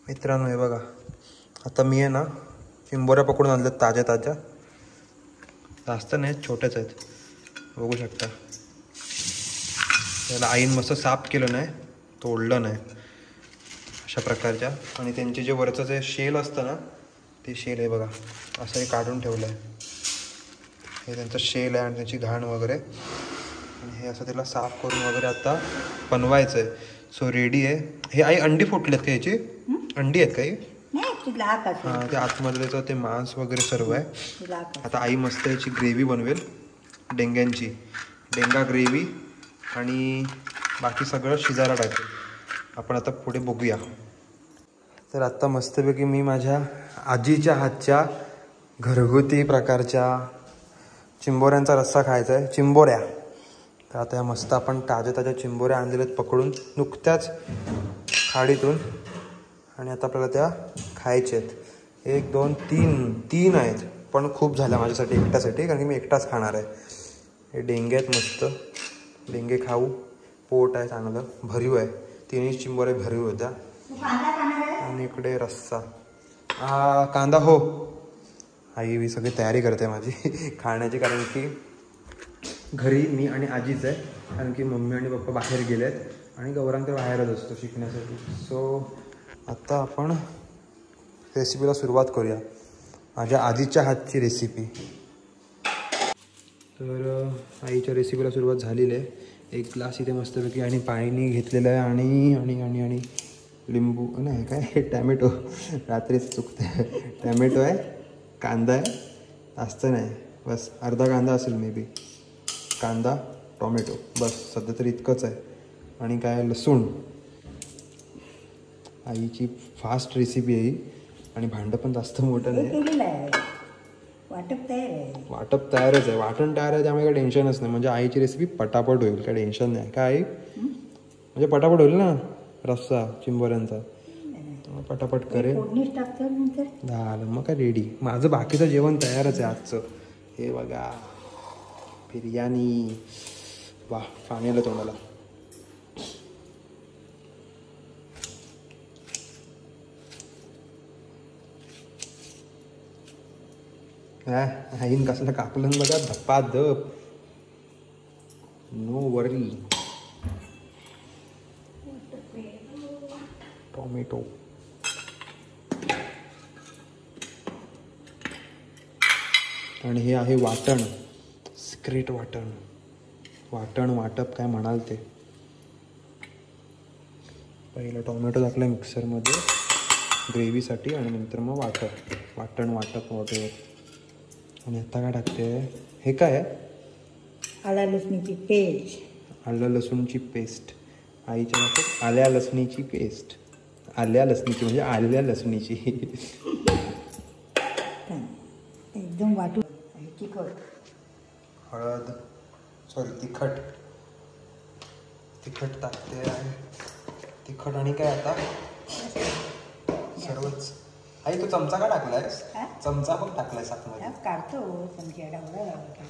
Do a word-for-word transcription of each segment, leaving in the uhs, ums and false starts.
मित्रांनो हे बघा, आता मी आहे ना चिंबोऱ्या पकडून आणल्यात ताज्या ताज्या, जास्त नाही छोट्याच आहेत, बघू शकता. त्याला आईन मस्त साफ केलं नाही, तोडलं नाही, अशा प्रकारच्या. आणि त्यांचे जे वरचं जे शेल असतं ना ते शेल आहे बघा, असं हे काढून ठेवलं आहे. हे त्यांचं शेल आहे आणि त्याची घाण वगैरे, आणि हे असं त्याला साफ करून वगैरे आता बनवायचं आहे. सो रेडी आहे. हे आई अंडी फुटलेत का याची? अंडी आहेत काही? हां, ते आतमधलं ते मांस वगैरे सर्व आहे. आता आई मस्त याची ग्रेव्ही बनवेल, डेंग्यांची डेंगा ग्रेव्ही, आणि बाकी सगळं शिजायला टाकेल. आपण आता पुढे बघूया. तर आत्ता मस्तपैकी मी माझ्या आजीच्या हातच्या घरगुती प्रकारच्या चिंबोऱ्यांचा रस्सा खायचा आहे. चिंबोऱ्या. तर आता या मस्त आपण ताज्या ताज्या चिंबोऱ्या आणलेल्यात पकडून नुकत्याच खाडीतून, आणि आता आपल्याला त्या खायच्या आहेत. एक दोन तीन तीन आहेत, पण खूप झाल्या माझ्यासाठी एकट्यासाठी, कारण की मी एकटाच खाणार आहे. हे डेंगे आहेत मस्त, डेंगे खाऊ. पोट आहे चांगलं, भरीव आहे. तिन्ही चिंबोऱ्या भरीव होत्या. आणि इकडे रस्सा. हा कांदा हो. आई मी सगळी तयारी करते माझी खाण्याची, कारण की घरी मी आणि आजीच आहे, कारण की मम्मी आणि पप्पा बाहेर गेले आहेत आणि गौरांग तर बाहेरच असतो शिकण्यासाठी. सो आत्ता आपण रेसिपीला सुरुवात करूया, माझ्या आजीच्या हातची रेसिपी. तर आईच्या रेसिपीला सुरुवात झालेली आहे. एक ग्लास इथे मस्तपैकी आणि पाणी घेतलेलं आहे, आणि आणि आणि आणि लिंबू नाही काय टॅमॅटो, रात्रीच चुकते. टॅमॅटो आहे, कांदा आहे, जास्त नाही, बस अर्धा कांदा असेल मे बी. कांदा, टोमॅटो, बस सध्या तरी इतकंच आहे. आणि काय लसूण. आईची फास्ट रेसिपी आहे, आणि भांडं पण जास्त मोठं नाही. वाटप तयार आहे. वाटप तयारच आहे, वाटण तयार आहे, त्यामुळे काही टेन्शनच नाही. म्हणजे आईची रेसिपी पटापट होईल, काय टेन्शन नाही. काय आई म्हणजे पटापट होईल ना रस्सा चिंबोऱ्यांचा, पटापट करेल. झालं मग काय रेडी. माझं बाकीचं जेवण तयारच आहे आजचं. हे बघा बिर्याणी, वा पाणी आलं तोंडाला. हा आईन कसलं कापलं बघा, धप्पा धप, नो वरी. टोमॅटो, आणि हे आहे वाटण, सिक्रेट वाटण. वाटण वाटप काय म्हणाल ते. पहिलं टोमॅटो टाकलं मिक्सरमध्ये ग्रेव्हीसाठी, आणि नंतर मग वाटप, वाटण वाटप वगैरे. आणि आता काय टाकते, हे काय आहे? आला लसणीची पेस्ट. आलं लसूणची पेस्ट. आईच्या हातात आल्या लसणीची पेस्ट. आल्या लसणीची म्हणजे आल्या लसणीची. एकदम वाटू. तिखट, हळद, सॉरी तिखट, तिखट टाकते. तिखट आणि काय आता सर्वच. आई तू चमचा का टाकलायस? चमचा पण टाकलायस आतमध्ये. काढतो चमचा एवढा लावला.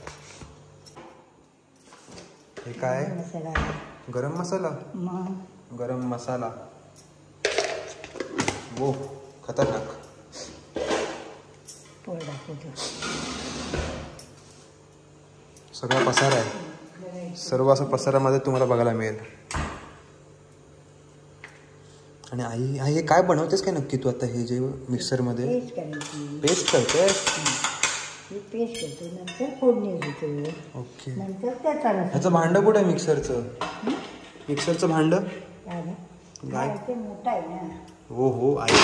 हे काय? मसाला, गरम मसाला. मग गरम मसाला. वो खतरनाक. सगळा पसारा आहे, सर्व असं पसारामध्ये तुम्हाला बघायला मिळेल. आणि आई आई हे काय बनवतेस काय नक्की तू आता? हे जे मिक्सरमध्ये पेस्ट करते, पेस्ट करतो, नंतर फोडणी देतो. ओके. नंतर त्याचा ह्याचं भांडं कुठं आहे मिक्सरचं? मिक्सरचं भांडं काय मोठं आहे ना. हो हो आई.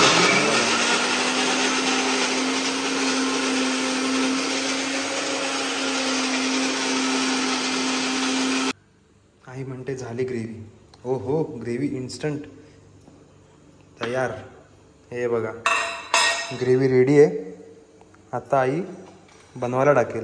आई म्हणते झाली ग्रेव्ही. हो हो ग्रेव्ही इन्स्टंट तयार. हे बघा ग्रेव्ही रेडी आहे. आता आई बनवायला टाकेल.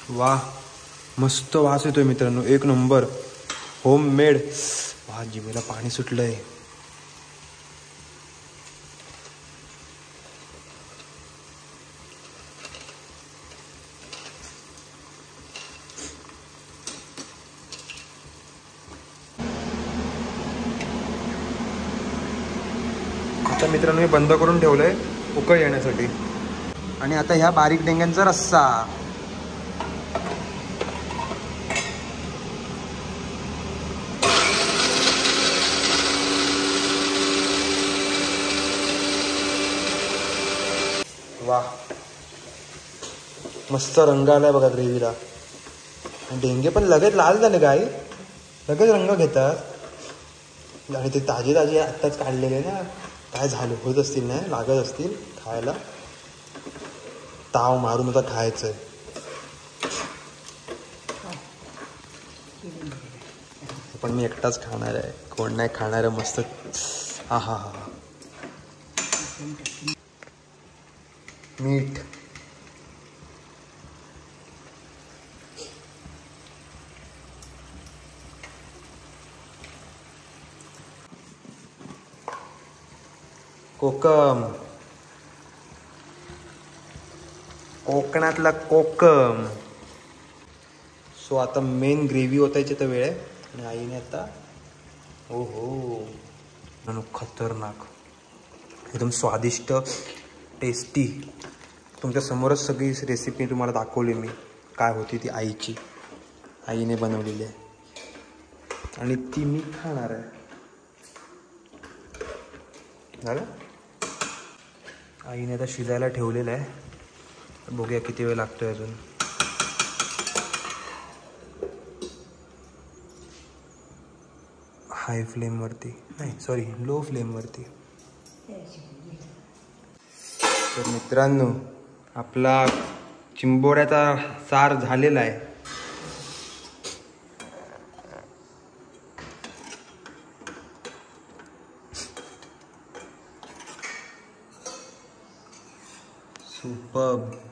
वा मस्त वास येतोय मित्रांनो, एक नंबर होम मेड. वा जिभेला पाणी सुटलंय. आता मित्रांनो मी बंद करून ठेवलंय उकळ येण्यासाठी. आणि आता ह्या बारीक डेंग्यांचा रस्सा. वा मस्त रंग आलाय बघा ग्रेव्हीला. डेंगे पण लगेच लाल झाले काय, लगेच रंग घेतात. आणि ते ताजे ताजे आत्ताच काढलेले ना, काय झाले होत असतील ना, लागत असतील खायला. ताव मारून आता खायचंय. पण मी एकटाच खाणार आहे, कोण नाही खाणार आहे. मस्त. हा हा हा. मीठ. कोकम. कोकणातला कोकम. सो आता मेन ग्रेव्ही ओतायची तर वेळ आहे. आणि आईने आता ओ हो खतरनाक एकदम स्वादिष्ट टेस्टी तुमच्या समोरच सगळी रेसिपी तुम्हाला दाखवली मी. काय होती ती आईची, आईने बनवलेली आहे आणि ती मी खाणार आहे. झालं. आईने आता शिजायला ठेवलेलं आहे. बघूया किती वेळ लागतोय अजून. हाय फ्लेमवरती नाही, सॉरी लो फ्लेमवरती. तर मित्रांनो आपला चिंबोऱ्याचा सार झालेला आहे. सुपर्ब.